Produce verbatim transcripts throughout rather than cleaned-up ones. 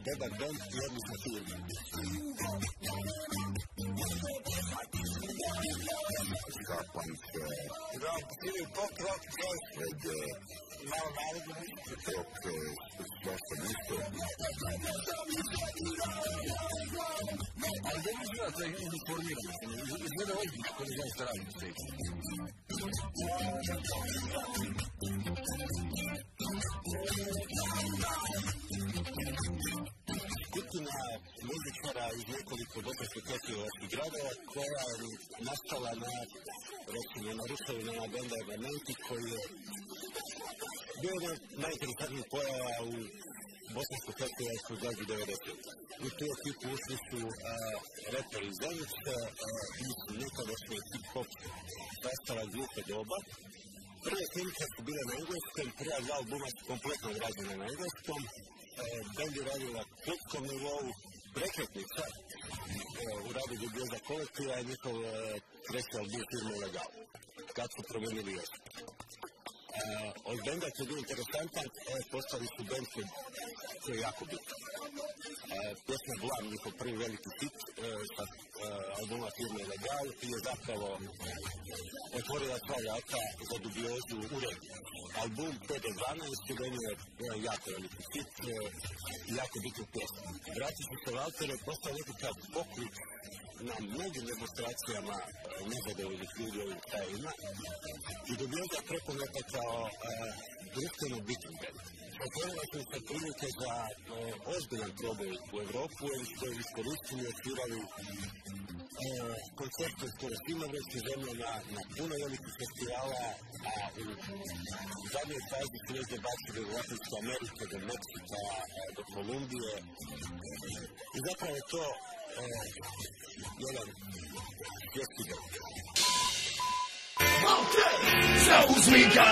dobar band i odlična firma. Ska, punk, rock, pop, rock, jazz, reggae, malo narodno, rock, svašta isto. Ali da mi izgleda da je uniformirano, izgleda ozbiljno kada znam šta radim u svijetu. Skupina muzičara iz nekoliko bosansko-hercegovačkih gradova koja je nastala na, recimo, na ruševinama benda Elementi, koji je bio jedna najinteresantnijih pojava u bosansko-hercegovačkoj glazbi devedesetih. U tu ekipu ušli su reperi iz Zenice i nekadašnji hip-hop sastava grupe Doba. Prve snimke su bile na engleskom, prva dva albuma su kompletno odrađene na engleskom. Band je radio na klubskom nivou, Prekretnica u radu je bio za kolektiva i njihov treći album firme Legal, kad su promenili jezik. Od benda koji je bio interesantan, postali su band koji je jako bitan. Pjesma Blam, njihov prvi veliki hit sa albuma firme Legal, je zapravo otvorila sva vrata za dubiozu u redu. Album P D dvanaest je donio jako veliki hit i jako bitnu pjesmu. Vratit ću se Valter je postao nekakav poklič na mnogim demonstracijama nezadovoljnih ljudi ovim krajima i dubioza prepoznata kao društveno bitan band. Otvorila su se prilike za ozbiljan proboj u Evropu i što je iskoristili i odsvirali koncerte skoro svim evropskim zemljama na puno velikih festivala, a u zadnjoj fazi su već debacili u Latinsku Ameriku, do Meksika, do Kolumbije. I zapravo je to jedan svjetski band. Okay, zauzmi ga!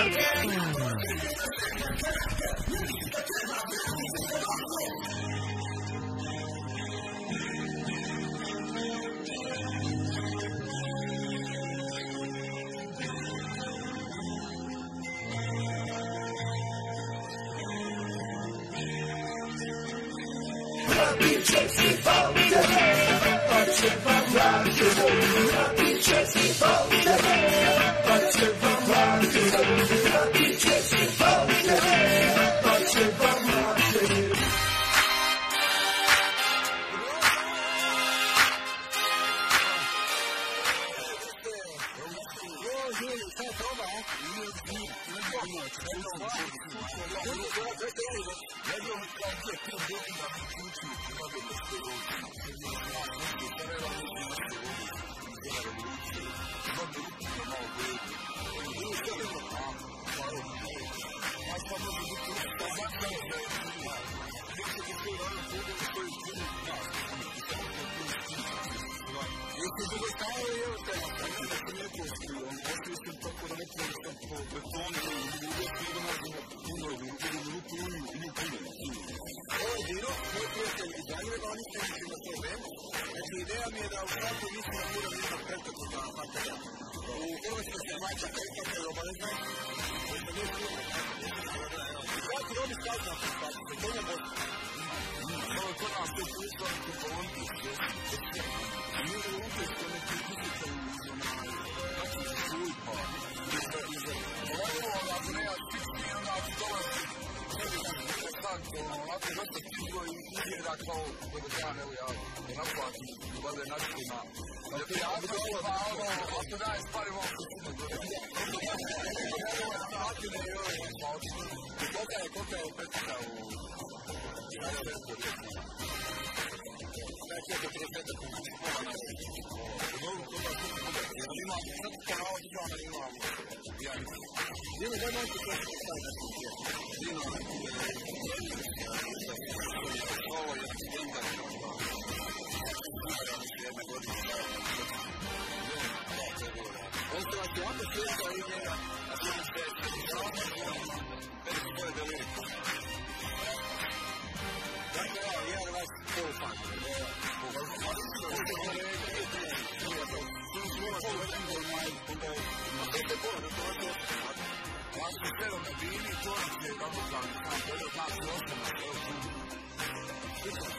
Thank you.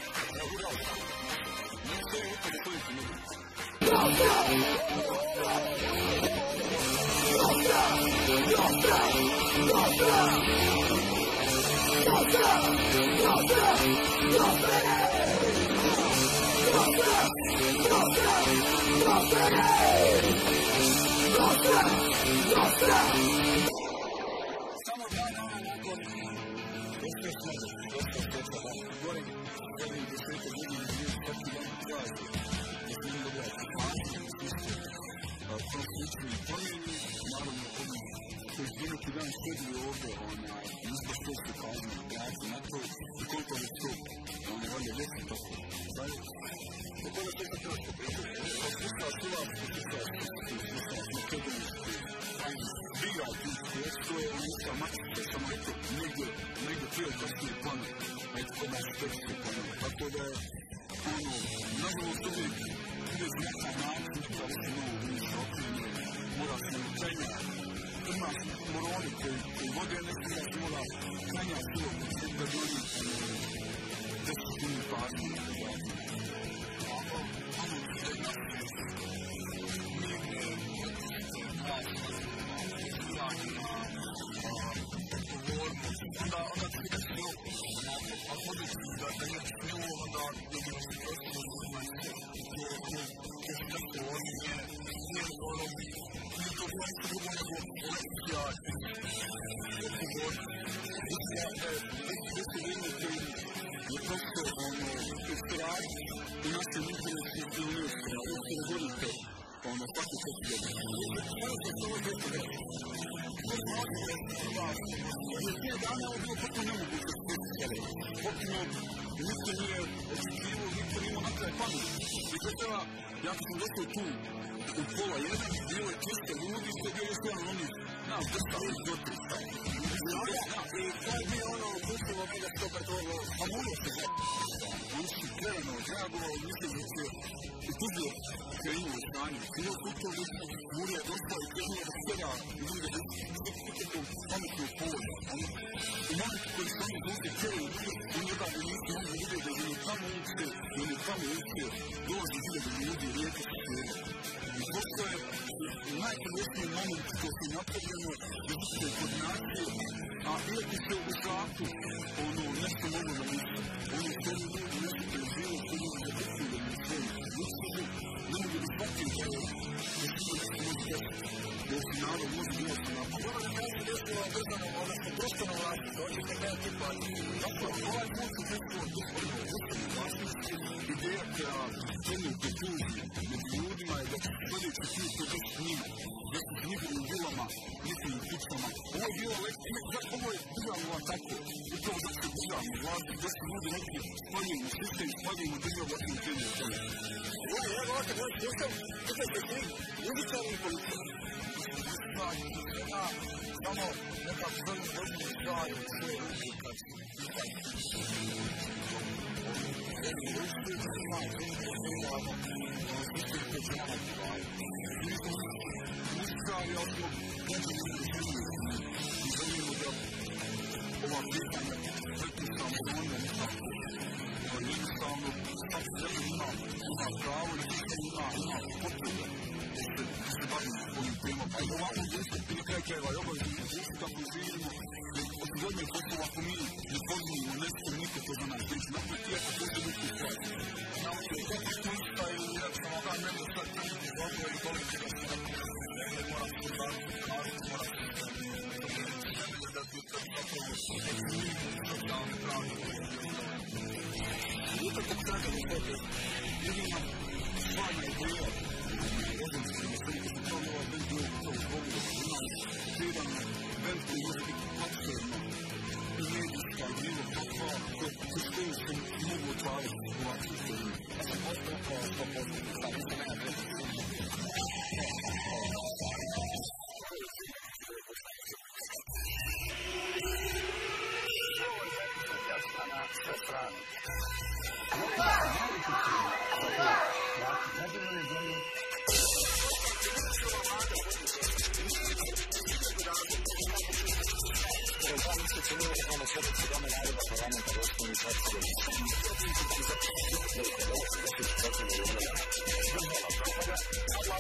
Thank you.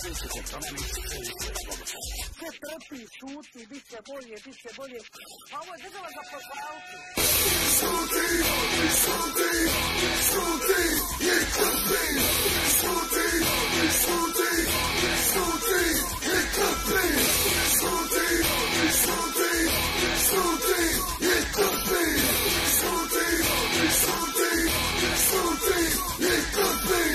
Sve trpi, šuti, bit će bolje, bit će bolje. A ovo je država za poslauci. Šuti, šuti, šuti, i trpi. Šuti, šuti, šuti, i trpi. Šuti, šuti, šuti, i trpi. Šuti, šuti, šuti, i trpi.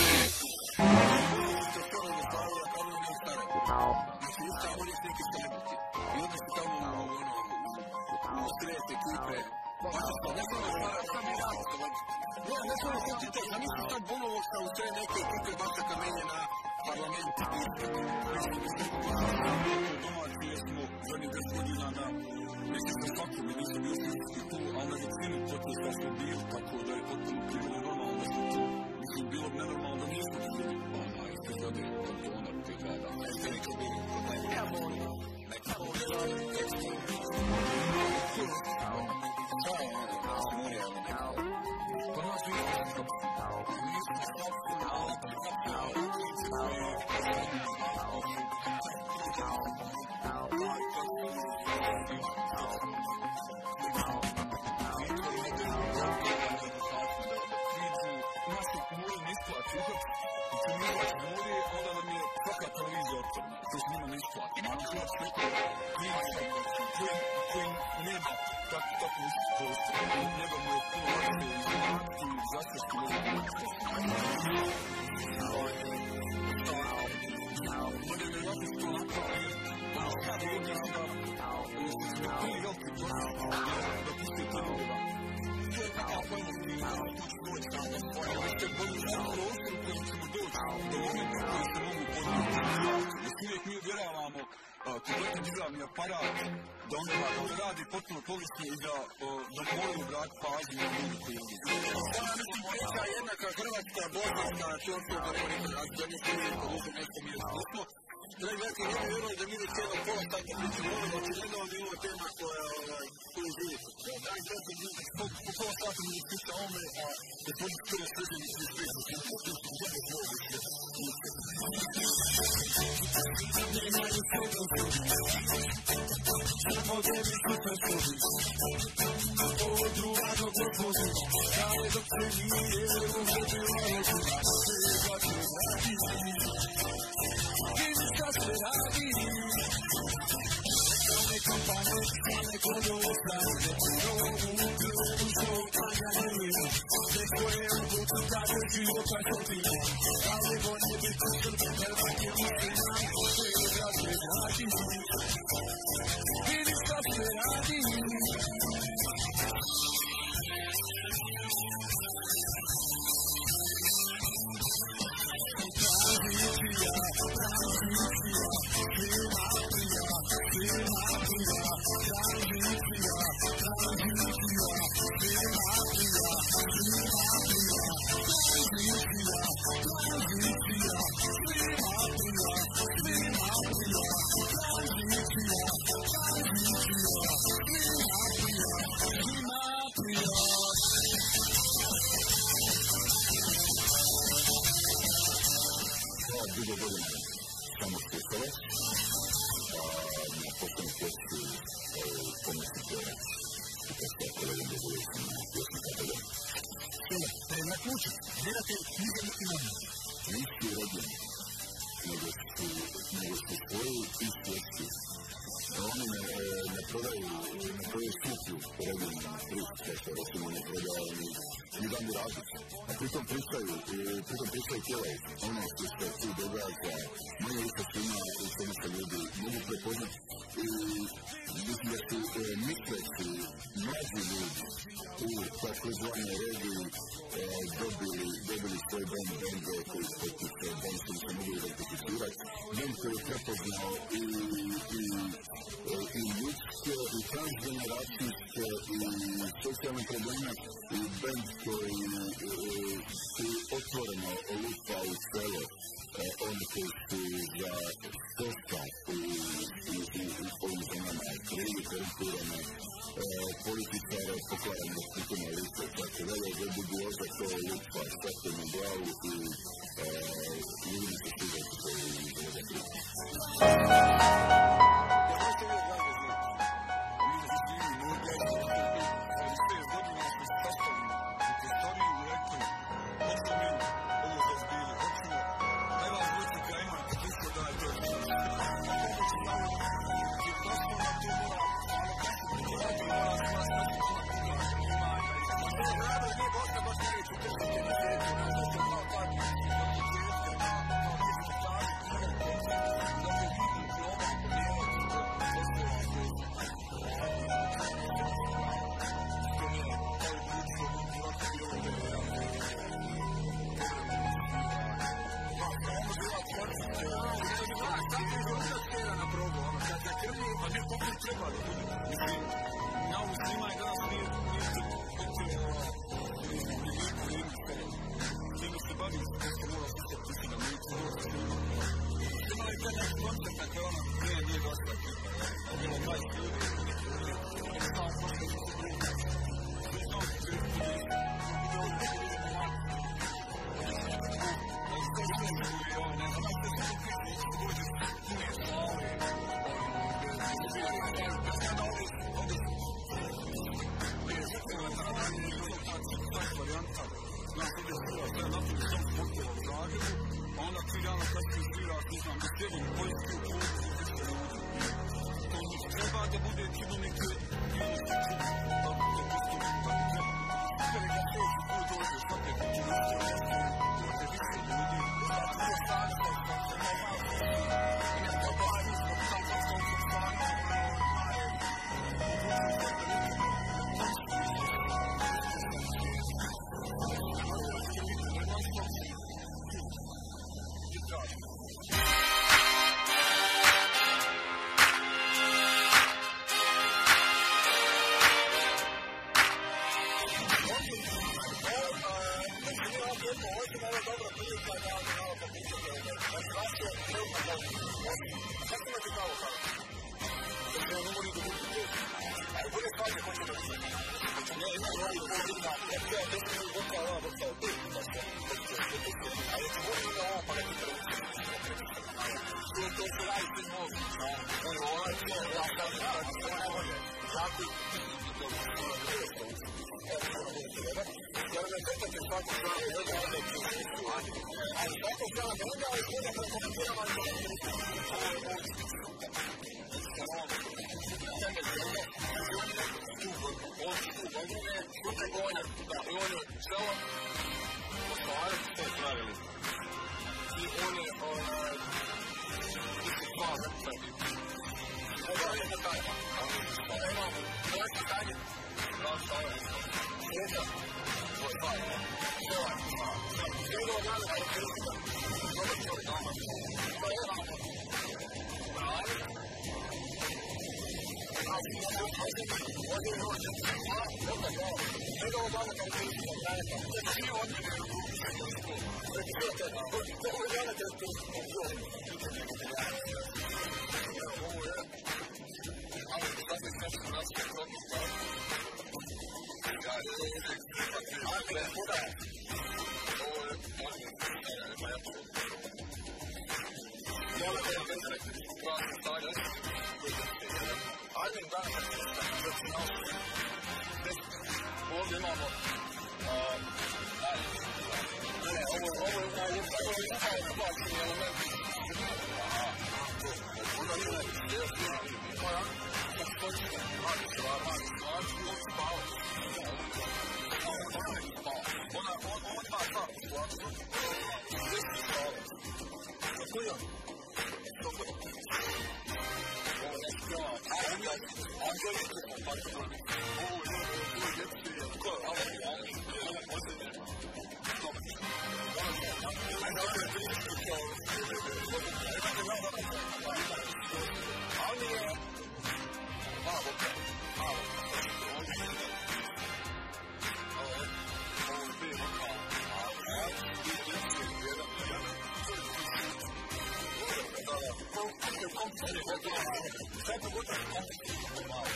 Kompletan državni aparat da onda radi potpuno polisno i da moraju brati pažnju na ljudi koji je izgleda. Ona mislim priča jednaka Hrvatska, Bosanska, Čorska, Gorenika, Razglednje, Hrvatska, Luka, nešto mi je skupno. Dragi gledajte, ne bi vjerovali da mi do cijelo pola sata pričamo ovo, znači ne da ovdje imamo tema koju živite. Dragi gledajte, po pola sata mi je priča ovome, a gospodin skoro sređeni iz priča, što je jedno zlogo što pritom pričaju, pritom pričaju tijela ono što se tu događa, manje više svima u tome se ljudi mogu prepoznati i mislim da su misleći mlađi ljudi u takozvanoj regiji dobili, dobili svoj band, band koji se potpiše, band koji se mogu identificirati, band koji je prepoznao i, i, i ljudske, i transgeneracijske, i socijalne probleme, i band koji su otvoreno lupa u celo oni koji su za stoka u ovim zemljama krivi, korumpirane, političare, pokvarane skupine liste, tako da je dubioza to pa stavite na glavu i vidimo se svidjeti koji izgleda prije.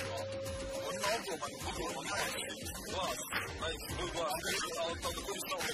Glas, znači, tvoj glas, ali to da koji samo te pjeva,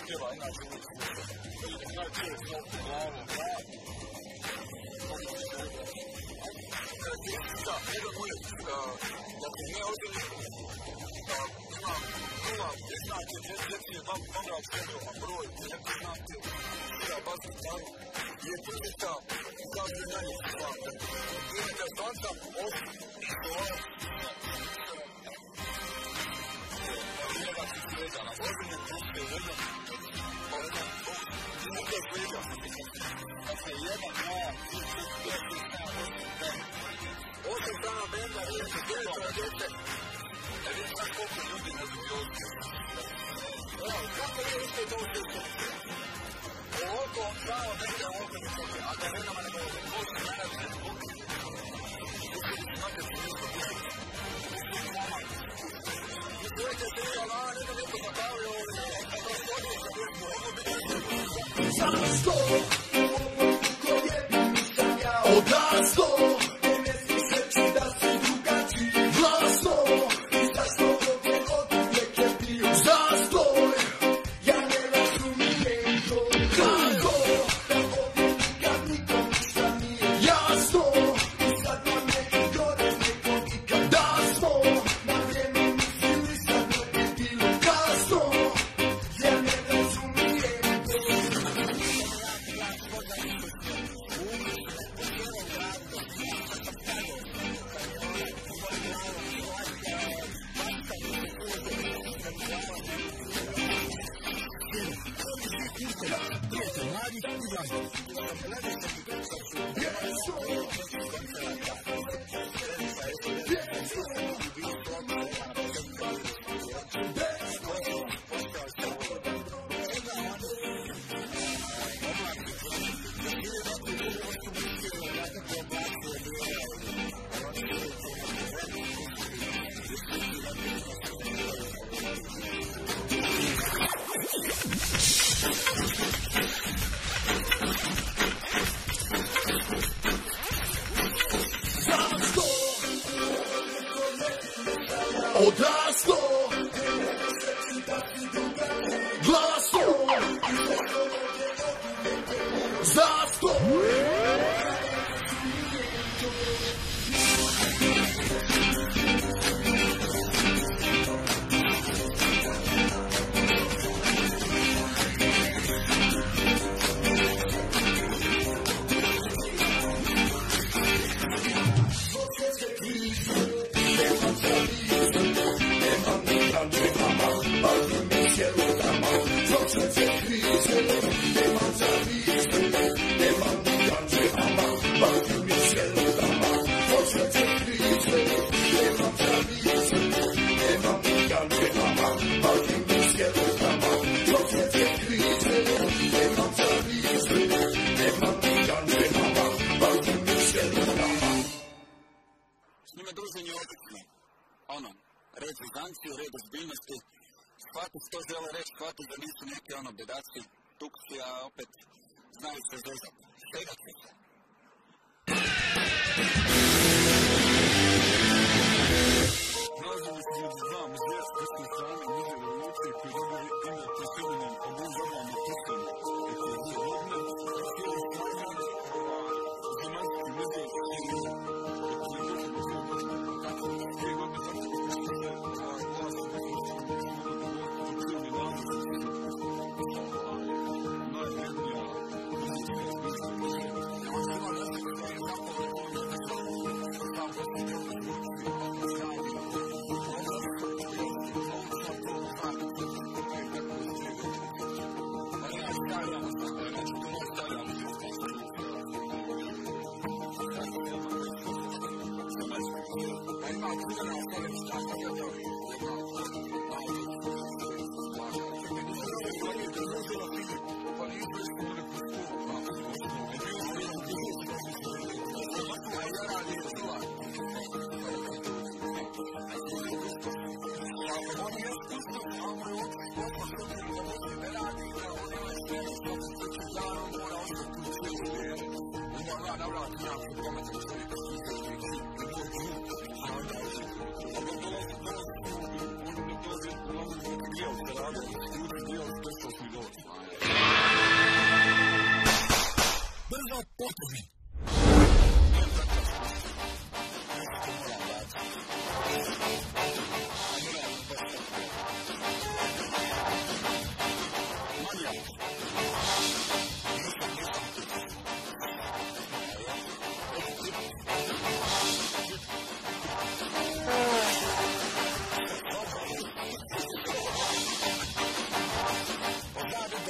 Dio,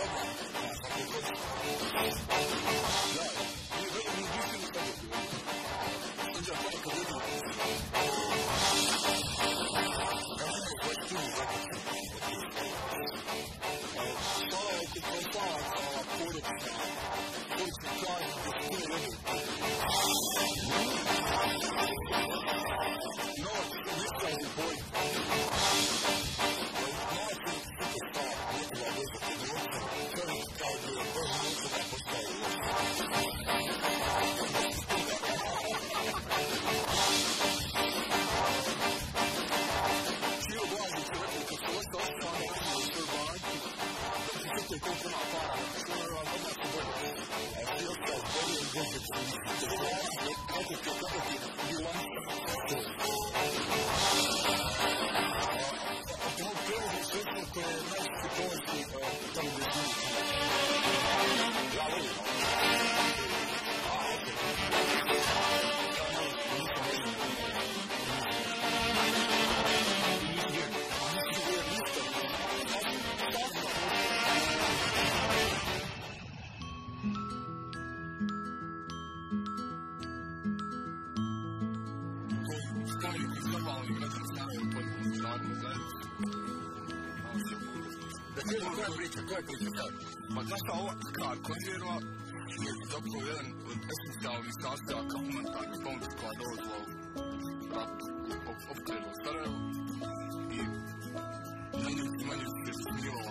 Koja je priča, koja je priča sad? Ma naša ova kar konzerva je zapravo jedan od esencijalnih sastojaka humanitarne pomoći koja je dolazila u ratu opkrenu u Sarajevu i na njih i manje se smijevala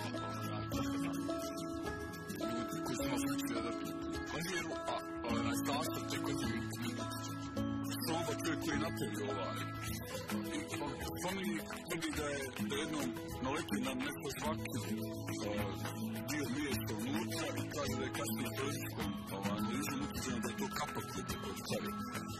ljudi koji su imali sličili da dobili konzervu, a onaj sastav te konzervi soba čovjek koji je napravio ovaj spomeni tvrdi da je jednom naletio na neko svaki dio mjesta unutra i kaže da je kasnije proziskom analizom utvrđeno da je to kapak koji je tako stvari.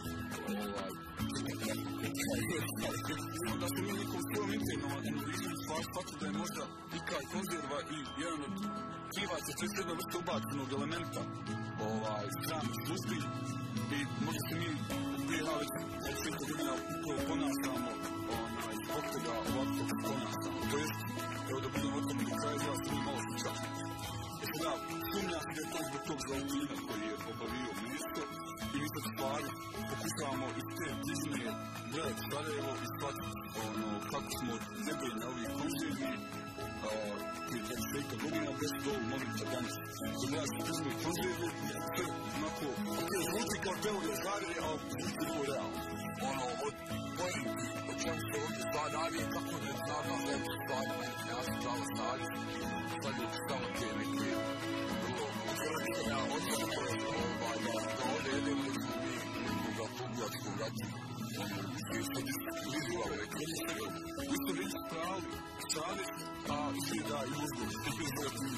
Da smo mi nekom svojom internom analizom shvatili da je možda ikaj konzerva i jedan od krivaca, to je jedna vrsta ubačenog elementa stranih službi i možda se mi prije već od šest godina upravo ponašamo zbog toga ovako ponašamo. To jest, evo da budemo o tome do kraja, ja sam imao slučaj. Dakle, da, sumnjam da je to zbog tog zautina koji je obavio mjesto i mi sad stvari pokušavamo iz te bližine gledati Sarajevo i shvatiti kako smo nebili na ovih konzervi prije dvadeset pet godina bez do ovog momenta danas. Gledati se bližine konzervi, sve onako, ok, zvuči kao teorija zarije, ali zvuči ovo realno. Ono, od pojenti, o čemu se ovdje stvar radi, kako da je znaka ovdje stvari, ja sam pravo stvari, stavljajući samo te neke vrlo uzorečenja, odnosno da ovdje jedemo da smo mi nekoga pogledačkog računa. I što vizualne kroničare, vi ste već pravi savjet, a svi da i uzgoj, što bi izgledati.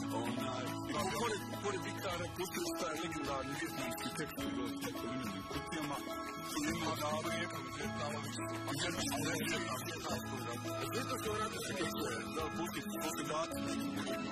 I pored Vikara pustili su taj legendarni vjetnamski tekst koji dođe tako imenim kutijama, što ima da lijeka vjetnama, a vjetnama ne je vjetnamsko vrati. A vjetno se vrati se kako je, da pustiti, posle dati nekim vjetnama.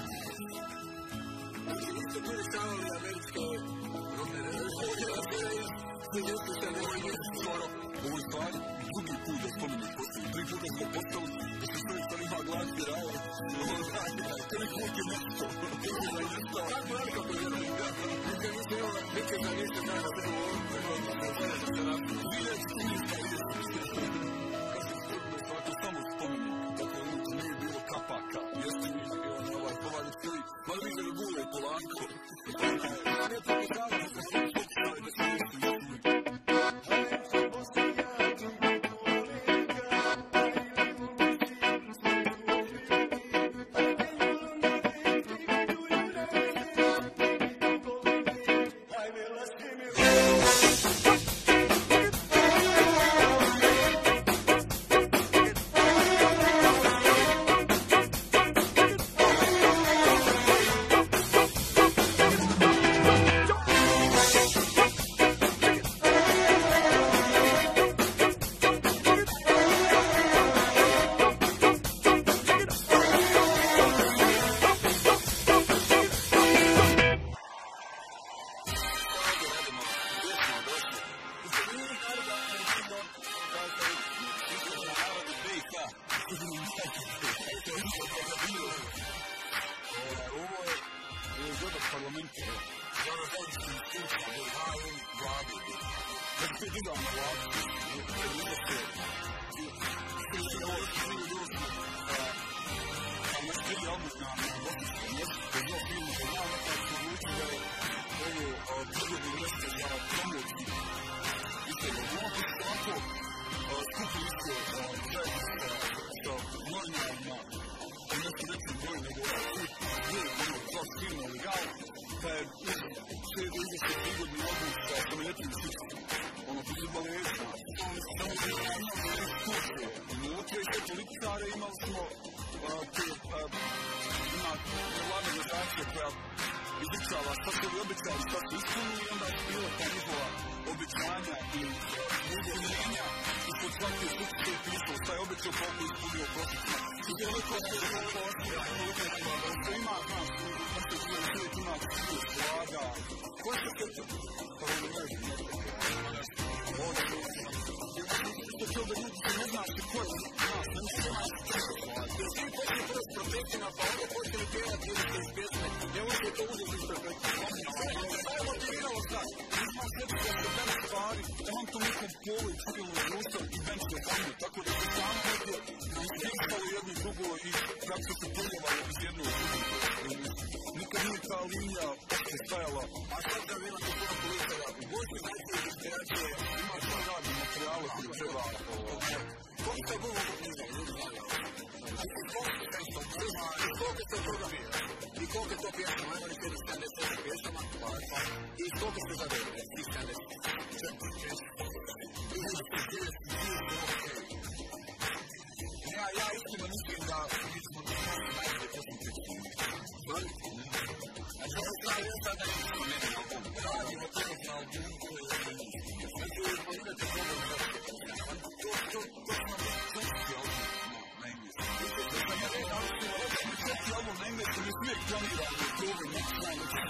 Znači, vi ste tu rešavali američke rodne revolucije, sve jeste se nema jesu skoro. Ovo je stvari, drugi put da spomenem postoji, tri puta smo postali, da se sve što ima glas i rao, tri put je nešto. Kako je kako je jedno igra? Nikad nisam imala, nikad da nisam dana sve u ovom pregodu, da se ne da se nije stinista i jesu. Kažem, svako samo spomenem, dakle, unutra nije bilo kapaka, jeste mi ovaj povali stoji, malo mi se gule polako. Ne pokušavamo da se pokušali da se nešto istinu. momente, ja na zajedničkim iskućima, jer high-end vlade, da se to digao na vladu, jer nije se, jer je ovo živi ljudi, a naš prvi album na Bosanskom mjestu, to je bio film, da ja nekako se odluči da je ovo prigodno mjesto za promociju. Isto je bilo ovako, skupili se zajedno sa novinarima, a nešto većem broju nego ovaj put, nije ono kao silno legal, pa je sve da izvrste prigodni album sa spomenutim svičkom. Ono, to su baleza, samo da je imali ekskursije. Unutra i sve političare imali smo te, ima nevladna organizacija koja izličava šta su li obećali, šta su ispunili i onda je bilo ta njihova obećanja i uvoljenja ispod svake sukce je pisao šta je obećao koliko ispunio prosječima. I to je liko što je ovo osjećava, što ima, znaš, nešto što je svijet ima svijet, vlada, ko se sjeća? Pa ono ne znam, ovo je što će ovdje ljudi ne znaš ko je, znaš, ne znaš što je vlada. Jer ti počne prvo s protestima, pa onda počne li pjevati ili se iz pjesme, ne možete to uzeti iz protestima. Šta je motiviralo sad? Ima sebi da se bene stvari, da vam to nekom polu i civilno društvo i benče vanju, tako da se samo nekje izvještalo jedno drugo i kako se se pojavalo iz jednog drugo. Nikad nije ta linija opšte stajala. A sad da vi imate puno političara, u Bosni najbolje inspiracije ima što radi materijale koji treba. Koliko je bilo knjiga, ljudi znaju? I koliko ste toga i koliko je to pjesama, ajmo li sjedi sedamdeset pjesama, i koliko ste zadovoljni, tih sedamdeset Ja, ja istina mislim da mi smo najbolje pjesme pričali. A što se pravi je sada nismo meni na album. Radimo to na albumu koji je znači imate problem za to, to, to smo mi četiri album na engleskom. To sam ja rekao, ali smo četiri album na engleskom i uvijek planiramo problem na engleskom.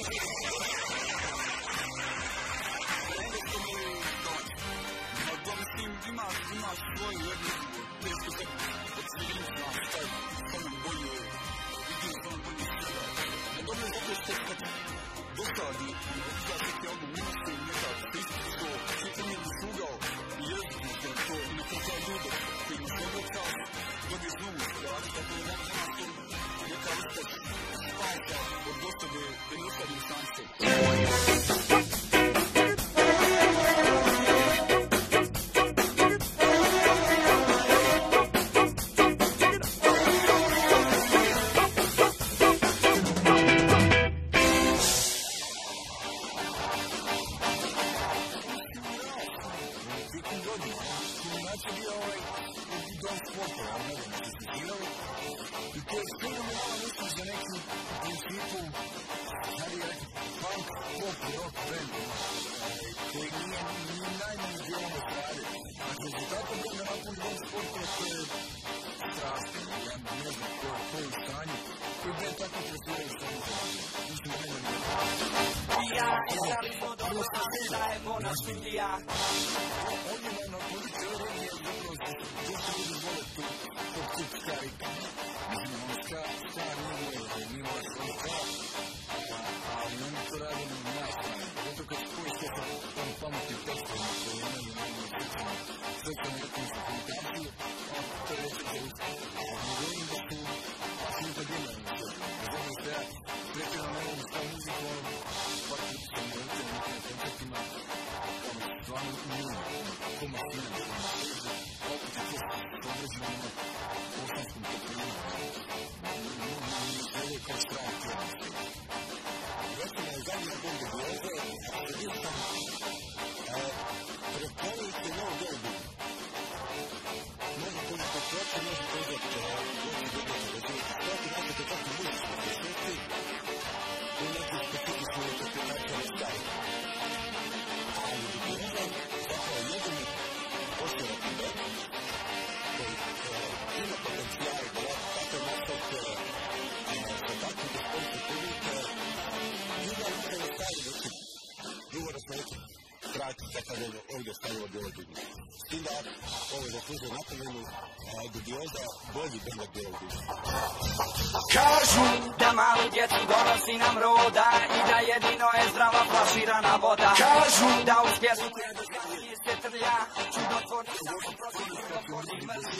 Na engleskom je domaći. Da mislim, ima svoju jednu tešku se od sviđenju znaš, taj samo bolje, vidim samo bolje svega. A dobro zato što kad dosadi, da se ti album ima se nekak pristup što svi to nije usugao i jeziku što je to i na to kao ljude koji ima sve čas, dobiješ novu stvari, tako da nema nema to neka vrsta spajka od dosade i dosadnih šanse. tim da ovo zaslužuje napomenu, dubioza bolji bend od Bijelog duha. Kažu da malu djecu donosi nam roda i da jedino je zdrava flaširana voda. Kažu da uz pjesmu koja do zadnje se trlja, čudotvorni samo prošli čudotvorni mrzi.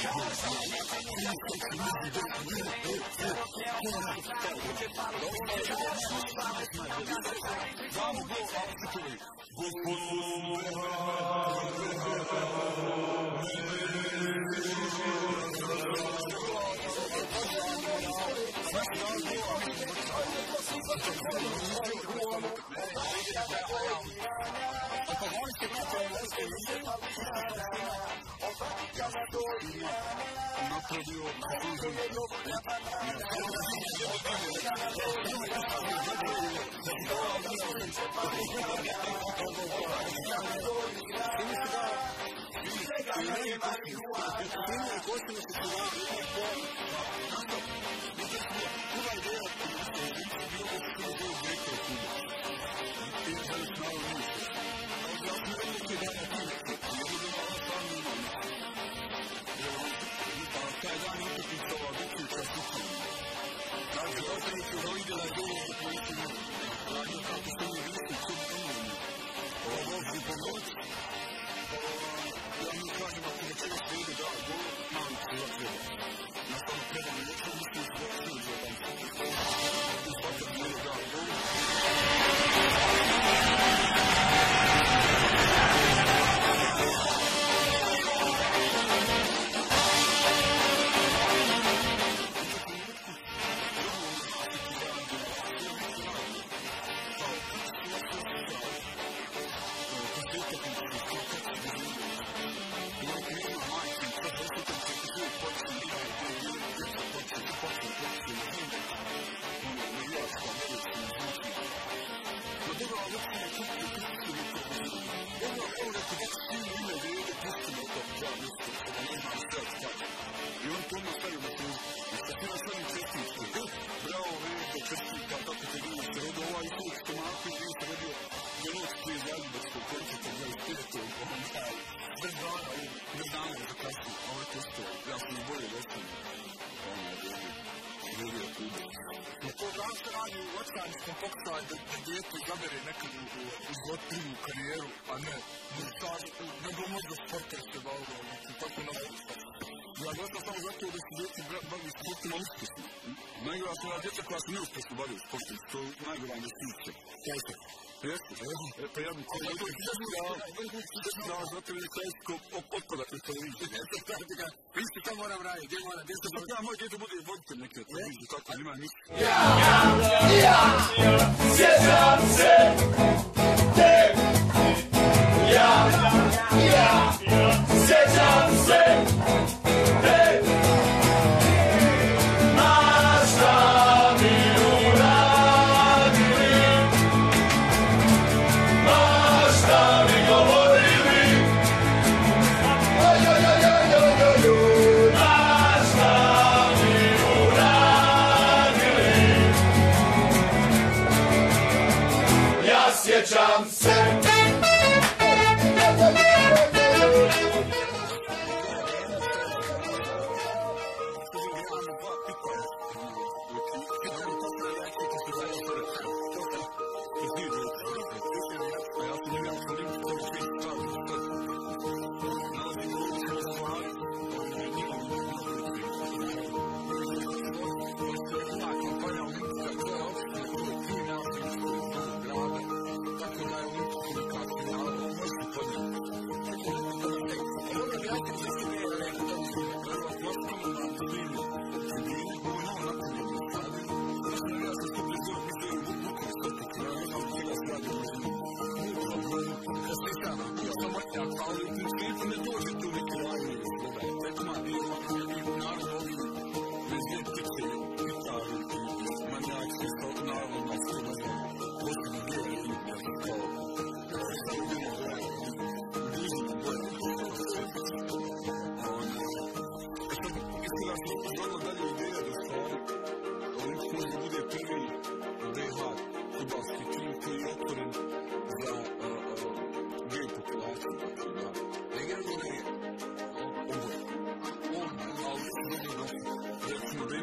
Djeca koja se neuspješno bavaju sportom, to je najgora investicija. Jeste? Jeste? Pa ja bih koji je to dao zato je sajsko otpadat iz televizije. Vi ste to moram raditi, gdje moram, gdje se moram. Ja, moj djeto bude voditelj neke televizije, tako nema ništa. Ja, ja, sjećam se tebi. Ja, ja, sjećam se tebi. Sjećam se. Tako da je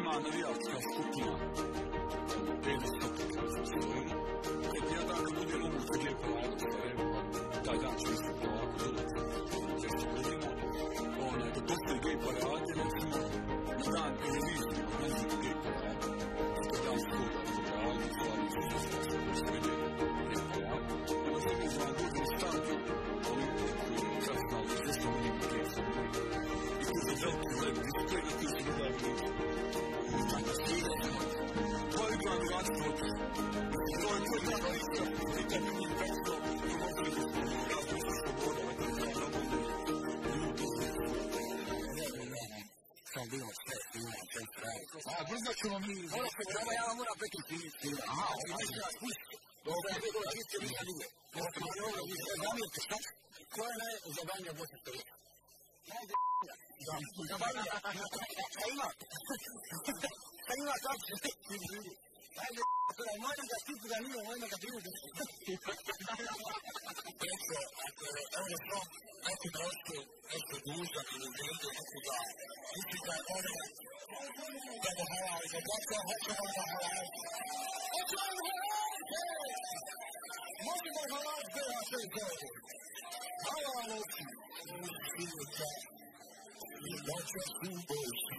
ima navijačka skupina petsto stopnika. Kad ja dan kad bude moguće gdje parada u Sarajevo, taj dan ću isto polako dolaziti šest godina, onaj, da postoji gej parade, recimo, na dan televizije, ne znam gej parade, kad dan skoda u gradu, stvari su se srede gej parade, onda se ne znam godin stadion Olimpije koji je krasnali, sve što mi ima gej parade. I tu se veliki lep display na ti se gledaju ljudi. Uvijek svi to je glavni razlog. To je to je glavni razlog. I tako mi je tako, i možda je razlog za sloboda, a to je glavno bude ljudi. Sam bilo sve, ima sve pravi. A, brzo ćemo mi... Ono se vrema, ja vam moram prekriti. Aha, i neće nas pustiti. Dobro, ja bih gola, vidite, vidite, vidite. Možete mi ovo, vi se zamijete, šta? Ko je najzabanija Bosna Sovjeta? Najde... Zabanija. Šta ima? Šta ima tako? Ajde, možda da stipu da nije, možda da bilo da se... Eto, ako je Eurosong, neki došli, neki dužak ili ljudi, neki da... Mislim da je ono... Da ga halali, da ga hoćemo da halali. Hoćemo da halali! Možemo da halali, gdje na sve gdje? Halali oči! Svijeća! Noća suboći!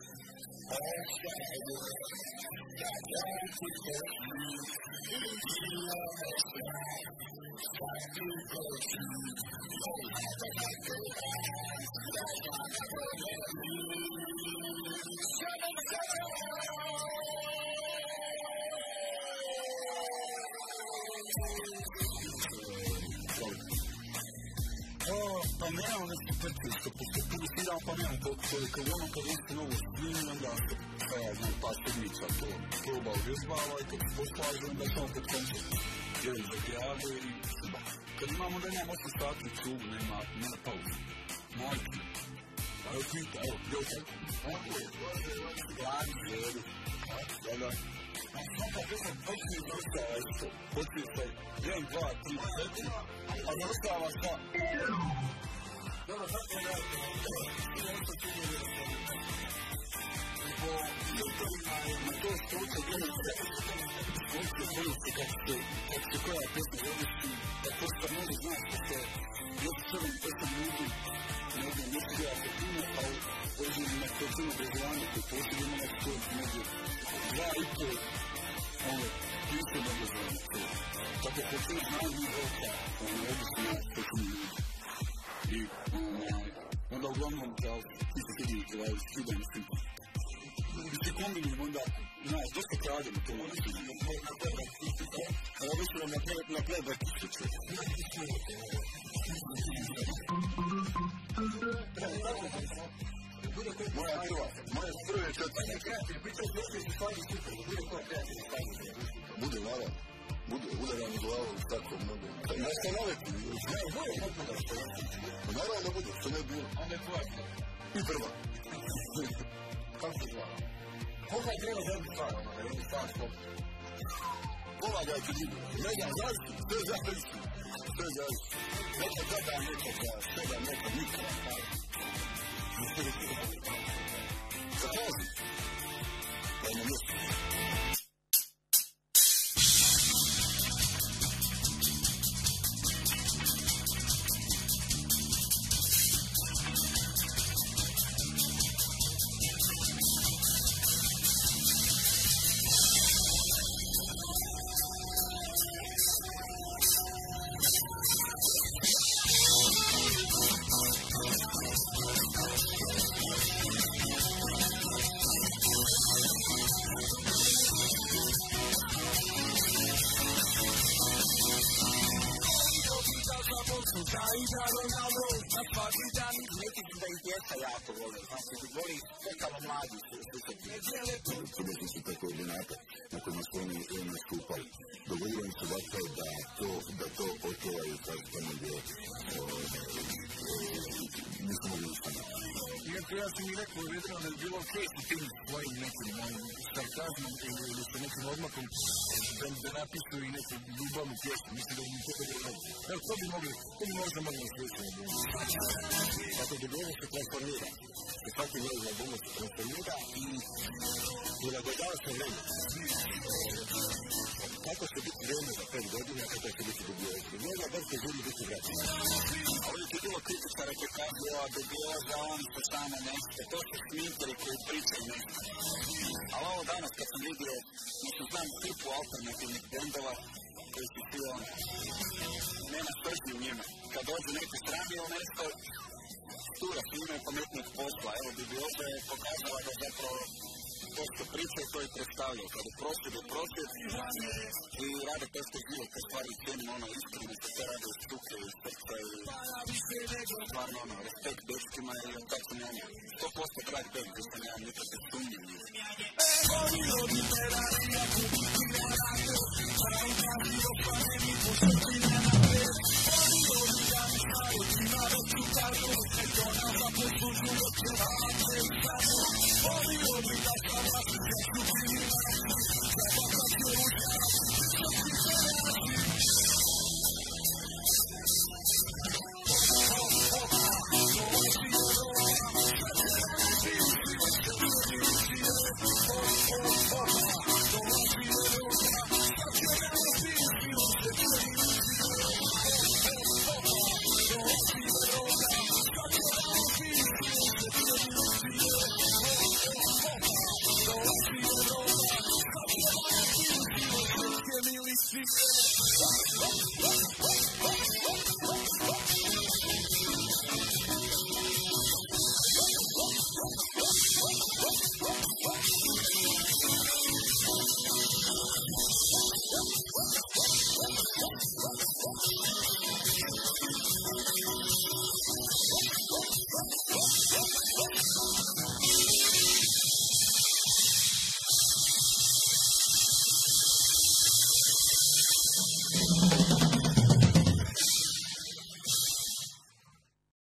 Pa nemamo neki prti, što postupili sviramo, pa nemamo koliko je ono kad jeste novo snimi, onda se znam, pa sedmica to proba uvježbava i kad se poslaže, onda samo pod koncert jedan za prijave i kad imamo da nemamo osam sati cugu, nema, nema pauze. Majke, pa evo pita, evo, evo tako. Tako je, gladni, jedu, da da. A svaka pesma počne završava isto, počne se jedan, dva, tri, četiri, a završava sa... Dobro, tako je radite, i nešto čini je da i po ljudovima na to struče gledajte, možete vidjeti kad se, kad se koja pesma završi, da posto može znaš da se još sedam pesma ljudi, ne znam, nešto gledate puno, ali ovdje na kratinu obrazovanja koji posljed ima nešto to među dva i pol, ono, pristup obrazovanja, to. Tako što sve znaju mi velika, ono, odnosno na kratinu ljudi. I onda uglavnom, kao, ti se vidi, kao, skidam svi. I se kombinujem onda, znaš, dosta krademo to ono svi. A ja mislim na playback isliču. Moja prva, moje prve četvrne. Bude, naravno. Bude, udaran u glavu, tako mnogo. Ja sam naveti, ne, bude neko da što je. Naravno da bude, što ne bilo. Onda je tvoja stvar. I prva. Kako se zvala? Koga je treba za jednu stvar, ono, da jednu stvar što? Pomagajte ljudi. Ne znam, zavisi, sve zavisi. Sve zavisi. Neka tada, neka za sebe, neka nikada. Zatrazi. Da ima mjesto. Jako volim, znači voli totalno mladi slušati. Čudesni su te koordinate na kojima su oni nastupali. Dogovorim se dakle da to, da to očuvaju sad tamo gdje nismo mogli ustanati. Iako ja sam mi rekao vedreno da je bilo okej sa tim svojim nekim sarkazmom ili sa nekim odmakom da napisu i neku ljubavnu pjesmu. Mislim da bi mi to bilo dobro. Evo, ko bi mogli, ko bi možda mogli na slijedećem. Tako dogovorim. album se transformira. Sa svakim novim albumom se transformira i prilagođava se vremenu. Kako će biti vrijeme za pet godina, kako će biti dubioza? Dubioza baš se želi biti vraćena. A uvijek je bilo kritičara koji kažu ova dubioza, oni su samo nešto. To su sminteri koji pričaju nešto. Ali ovo danas kad sam vidio, mislim, znam hrpu alternativnih bendova koji su svi ono, nema srži u njima. Kad dođe neko strani ili nešto, stura su imaju pametnog posla. Evo, dubioza je pokazala da zapravo to što pričaju, to i predstavljaju. Kad je prosvjed, je prosvjed i rade to što živo, kad stvari cijenim ono iskreno, što to rade u štuke i srca i stvarno ono, respekt dečkima i od tako sam ono, sto posto drag band, gdje sam ja nikakve sumnje u njih.